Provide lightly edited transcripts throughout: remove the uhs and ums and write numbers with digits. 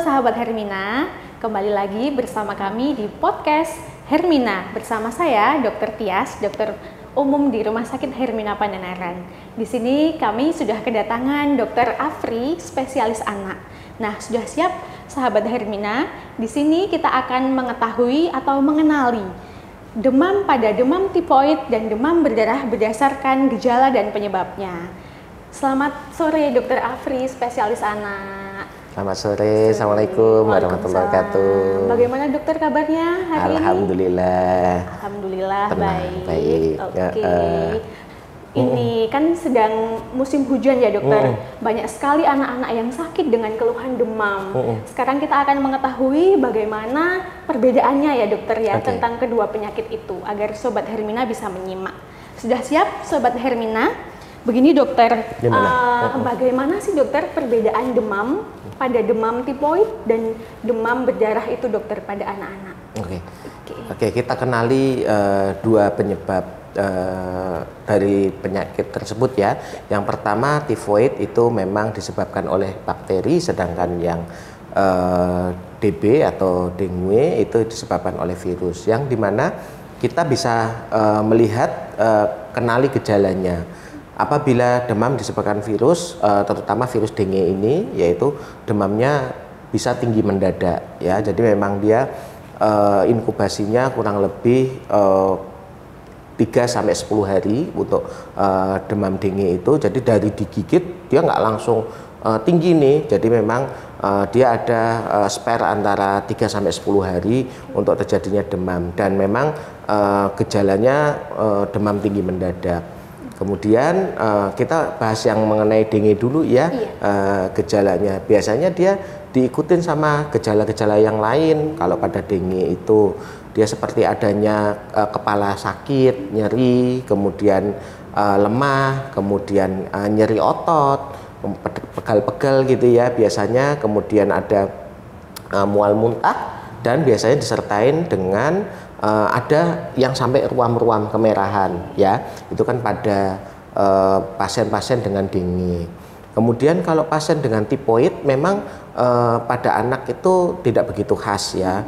sahabat Hermina, kembali lagi bersama kami di podcast Hermina. Bersama saya Dr. Tias, dokter umum di Rumah Sakit Hermina Pandanaran. Di sini kami sudah kedatangan Dr. Afri, spesialis anak. Nah, sudah siap sahabat Hermina? Di sini kita akan mengetahui atau mengenali demam pada demam tifoid dan demam berdarah berdasarkan gejala dan penyebabnya. Selamat sore Dr. Afri, spesialis anak. Selamat sore, Assalamualaikum warahmatullahi wabarakatuh. Bagaimana dokter kabarnya hari Alhamdulillah. ini? Alhamdulillah Tenang, baik. Oke. Ini kan sedang musim hujan ya dokter. Banyak sekali anak-anak yang sakit dengan keluhan demam. Sekarang kita akan mengetahui bagaimana perbedaannya ya dokter ya tentang kedua penyakit itu agar sobat Hermina bisa menyimak. Sudah siap sobat Hermina? Begini dokter, bagaimana sih dokter perbedaan demam pada demam tifoid dan demam berdarah itu dokter pada anak-anak? Oke, kita kenali dua penyebab dari penyakit tersebut ya. Yang pertama tifoid itu memang disebabkan oleh bakteri, sedangkan yang DB atau dengue itu disebabkan oleh virus. Yang dimana kita bisa melihat kenali gejalanya. Apabila demam disebabkan virus, terutama virus dengue ini, yaitu demamnya bisa tinggi mendadak ya. Jadi memang dia inkubasinya kurang lebih 3-10 hari untuk demam dengue itu. Jadi dari digigit dia nggak langsung tinggi nih. Jadi memang dia ada spare antara 3-10 hari untuk terjadinya demam, dan memang gejalanya demam tinggi mendadak. Kemudian kita bahas yang mengenai dengue dulu ya. Gejalanya biasanya dia diikutin sama gejala-gejala yang lain. Kalau pada dengue itu dia seperti adanya kepala sakit, nyeri, kemudian lemah, kemudian nyeri otot, pegal-pegal gitu ya biasanya, kemudian ada mual muntah, dan biasanya disertain dengan ada yang sampai ruam-ruam kemerahan ya. Itu kan pada pasien-pasien dengan dengue. Kemudian kalau pasien dengan tifoid memang pada anak itu tidak begitu khas ya.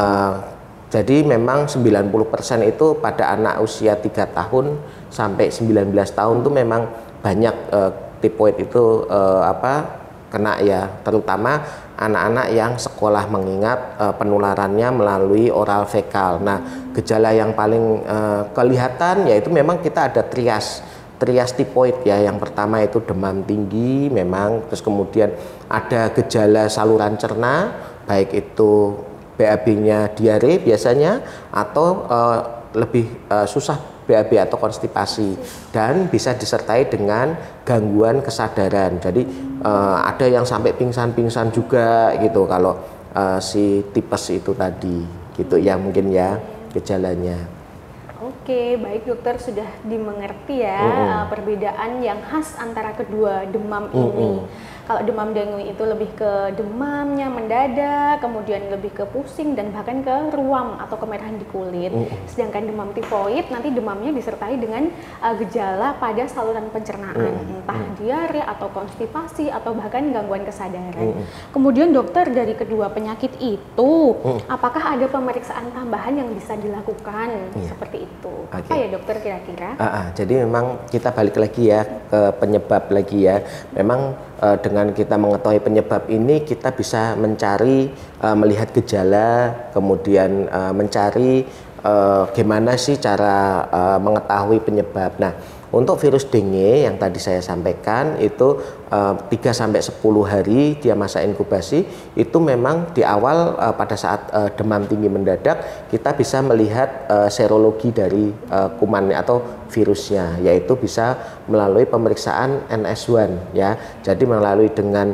Jadi memang 90% itu pada anak usia 3 tahun sampai 19 tahun itu memang banyak tifoid itu kena ya, terutama anak-anak yang sekolah, mengingat penularannya melalui oral fekal. Nah, gejala yang paling kelihatan yaitu memang kita ada trias tifoid ya. Yang pertama itu demam tinggi memang, terus kemudian ada gejala saluran cerna, baik itu BAB-nya diare biasanya, atau lebih susah BAB atau konstipasi, dan bisa disertai dengan gangguan kesadaran. Jadi ada yang sampai pingsan-pingsan juga gitu kalau si tipes itu tadi gitu ya, mungkin ya gejalanya. Oke, baik dokter, sudah dimengerti ya perbedaan yang khas antara kedua demam ini. Kalau demam dengue itu lebih ke demamnya mendadak, kemudian lebih ke pusing dan bahkan ke ruam atau kemerahan di kulit. Sedangkan demam tifoid nanti demamnya disertai dengan gejala pada saluran pencernaan, entah diare atau konstipasi atau bahkan gangguan kesadaran. Kemudian dokter, dari kedua penyakit itu apakah ada pemeriksaan tambahan yang bisa dilakukan seperti itu? Apa ya dokter kira-kira? Jadi memang kita balik lagi ya ke penyebab lagi ya. Memang dengan kita mengetahui penyebab ini kita bisa mencari, melihat gejala, kemudian mencari gimana sih cara mengetahui penyebab. Nah, untuk virus dengue yang tadi saya sampaikan itu 3-10 hari dia masa inkubasi. Itu memang di awal pada saat demam tinggi mendadak kita bisa melihat serologi dari kumannya atau virusnya, yaitu bisa melalui pemeriksaan NS1 ya. Jadi melalui dengan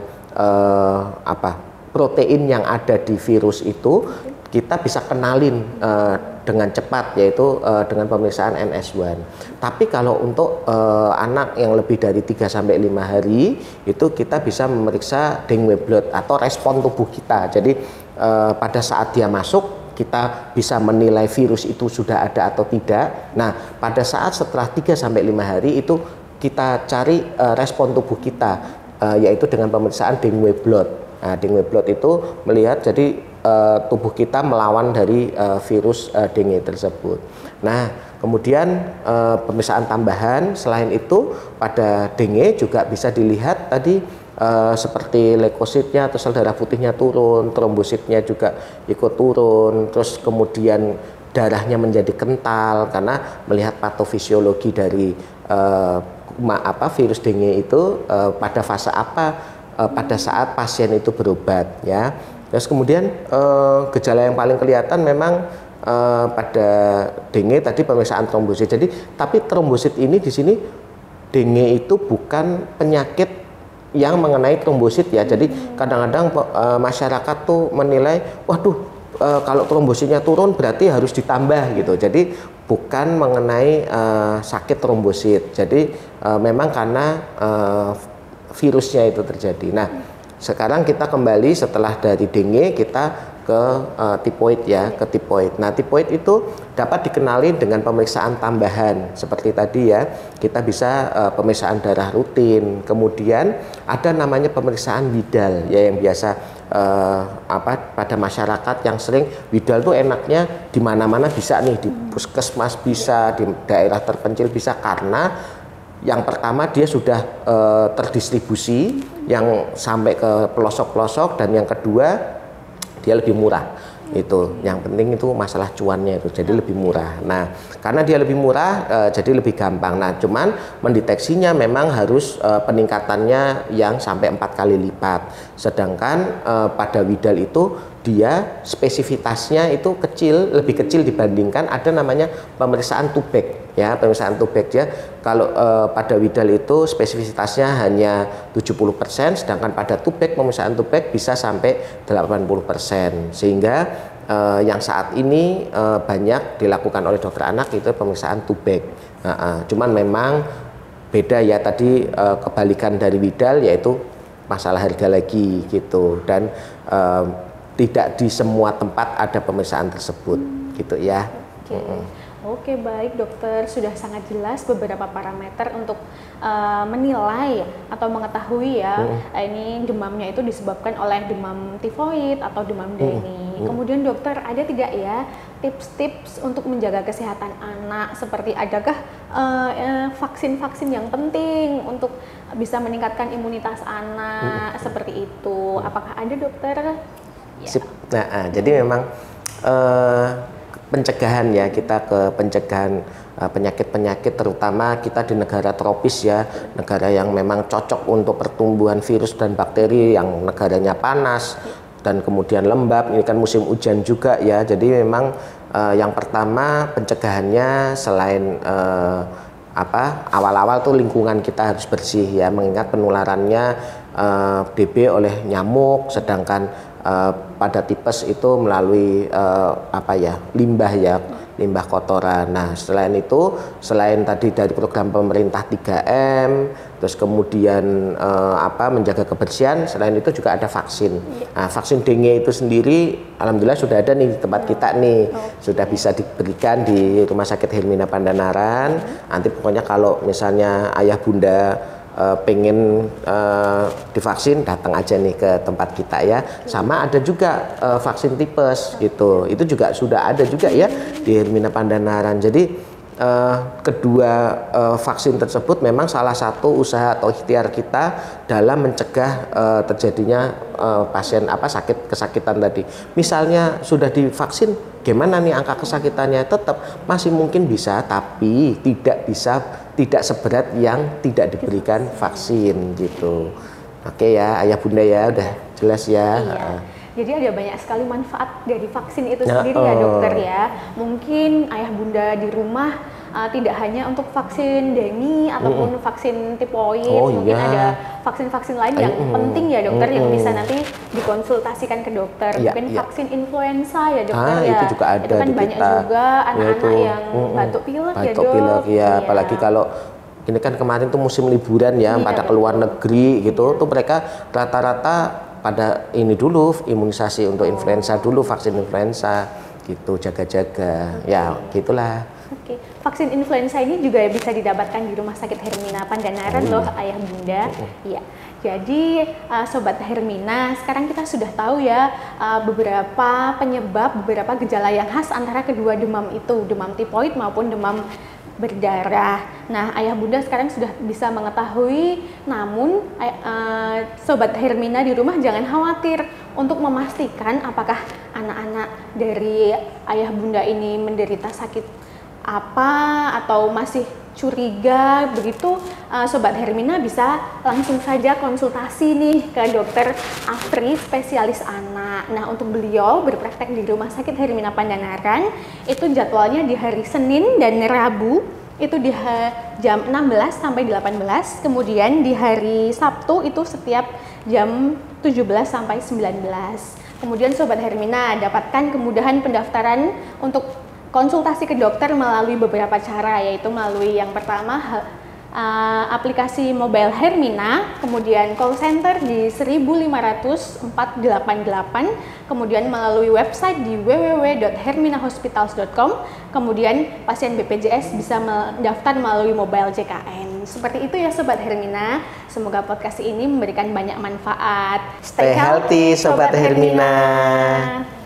protein yang ada di virus itu kita bisa kenalin dengan cepat, yaitu dengan pemeriksaan NS1. Tapi kalau untuk anak yang lebih dari 3-5 hari itu kita bisa memeriksa dengue blood atau respon tubuh kita. Jadi pada saat dia masuk kita bisa menilai virus itu sudah ada atau tidak. Nah, pada saat setelah 3-5 hari itu kita cari respon tubuh kita, yaitu dengan pemeriksaan dengue blood. Nah, dengue blood itu melihat jadi tubuh kita melawan dari virus dengue tersebut. Nah, kemudian pemeriksaan tambahan selain itu pada dengue juga bisa dilihat tadi seperti leukositnya atau sel darah putihnya turun, trombositnya juga ikut turun, terus kemudian darahnya menjadi kental karena melihat patofisiologi dari virus dengue itu pada fase apa pada saat pasien itu berobat ya. Terus kemudian gejala yang paling kelihatan memang pada dengue tadi pemeriksaan trombosit. Jadi tapi trombosit ini di sini dengue itu bukan penyakit yang mengenai trombosit ya. Jadi kadang-kadang masyarakat tuh menilai, waduh kalau trombositnya turun berarti harus ditambah gitu. Jadi bukan mengenai sakit trombosit. Jadi memang karena virusnya itu terjadi. Nah, sekarang kita kembali setelah dari dengue kita ke tipoid ya, ke tipoid. Nah, tipoid itu dapat dikenali dengan pemeriksaan tambahan seperti tadi ya. Kita bisa pemeriksaan darah rutin. Kemudian ada namanya pemeriksaan Widal ya yang biasa pada masyarakat yang sering Widal tuh enaknya di mana-mana bisa nih, di puskesmas bisa, di daerah terpencil bisa karena yang pertama dia sudah terdistribusi yang sampai ke pelosok-pelosok dan yang kedua dia lebih murah. Itu yang penting itu masalah cuannya itu jadi lebih murah. Nah, karena dia lebih murah jadi lebih gampang. Nah, cuman mendeteksinya memang harus peningkatannya yang sampai 4 kali lipat. Sedangkan pada Widal itu dia spesifitasnya itu kecil, lebih kecil dibandingkan ada namanya pemeriksaan Tubek ya, pemeriksaan Tubek dia kalau pada Widal itu spesifitasnya hanya 70%, sedangkan pada Tubek pemeriksaan Tubek bisa sampai 80%. Sehingga yang saat ini banyak dilakukan oleh dokter anak itu pemeriksaan Tubek. Cuman memang beda ya tadi kebalikan dari Widal yaitu masalah harga lagi gitu dan tidak di semua tempat ada pemeriksaan tersebut gitu ya. Oke, baik dokter, sudah sangat jelas beberapa parameter untuk menilai atau mengetahui ya ini demamnya itu disebabkan oleh demam tifoid atau demam dengue. Kemudian dokter, ada tidak ya tips-tips untuk menjaga kesehatan anak, seperti adakah vaksin-vaksin yang penting untuk bisa meningkatkan imunitas anak seperti itu? Apakah ada dokter? Ya. Nah, jadi memang pencegahan ya, kita ke pencegahan penyakit-penyakit terutama kita di negara tropis ya, negara yang memang cocok untuk pertumbuhan virus dan bakteri yang negaranya panas dan kemudian lembab, ini kan musim hujan juga ya. Jadi memang yang pertama pencegahannya selain awal-awal tuh lingkungan kita harus bersih ya, mengingat penularannya DB oleh nyamuk, sedangkan pada tipes itu melalui limbah ya, limbah kotoran. Nah, selain itu, selain tadi dari program pemerintah 3M, terus kemudian menjaga kebersihan, selain itu juga ada vaksin. Nah, vaksin dengue itu sendiri alhamdulillah sudah ada nih di tempat kita nih. Sudah bisa diberikan di Rumah Sakit Hermina Pandanaran. Nanti pokoknya kalau misalnya ayah bunda pengen divaksin, datang aja nih ke tempat kita ya. Sama ada juga vaksin tipes gitu, itu juga sudah ada juga ya di Hermina Pandanaran. Jadi kedua vaksin tersebut memang salah satu usaha atau ikhtiar kita dalam mencegah terjadinya pasien sakit kesakitan tadi. Misalnya sudah divaksin, gimana nih angka kesakitannya? Tetap masih mungkin bisa, tapi tidak seberat yang tidak diberikan vaksin gitu. Oke ya, ayah bunda ya, udah jelas ya. Iya. Jadi ada banyak sekali manfaat dari vaksin itu sendiri ya dokter ya. Mungkin ayah bunda di rumah tidak hanya untuk vaksin dengue ataupun vaksin tifoid, mungkin ada vaksin-vaksin lain yang penting ya dokter yang bisa nanti dikonsultasikan ke dokter. Mungkin vaksin influenza ya dokter ya. Itu juga ada, itu kan banyak kita. Juga anak-anak yang batuk pilek ya dok. Pilek ya, apalagi kalau ini kan kemarin tuh musim liburan ya, pada keluar negeri gitu, tuh mereka rata-rata pada ini dulu imunisasi untuk influenza dulu, vaksin influenza gitu, jaga-jaga ya gitulah. Oke, vaksin influenza ini juga bisa didapatkan di Rumah Sakit Hermina Pandanaran loh ayah bunda. Iya. Jadi Sobat Hermina, sekarang kita sudah tahu ya beberapa penyebab, beberapa gejala yang khas antara kedua demam itu, demam tifoid maupun demam berdarah. Nah, ayah bunda sekarang sudah bisa mengetahui, namun Sobat Hermina di rumah jangan khawatir untuk memastikan apakah anak-anak dari ayah bunda ini menderita sakit apa atau masih curiga begitu. Sobat Hermina bisa langsung saja konsultasi nih ke dokter Afri, spesialis anak. Nah, untuk beliau berpraktek di Rumah Sakit Hermina Pandanaran itu jadwalnya di hari Senin dan Rabu itu di jam 16 sampai 18, kemudian di hari Sabtu itu setiap jam 17 sampai 19. Kemudian Sobat Hermina dapatkan kemudahan pendaftaran untuk konsultasi ke dokter melalui beberapa cara, yaitu melalui yang pertama aplikasi mobile Hermina, kemudian call center di 1.500.488, kemudian melalui website di www.herminahospitals.com, kemudian pasien BPJS bisa mendaftar melalui mobile JKN. Seperti itu ya Sobat Hermina, semoga podcast ini memberikan banyak manfaat. Stay healthy Sobat Hermina.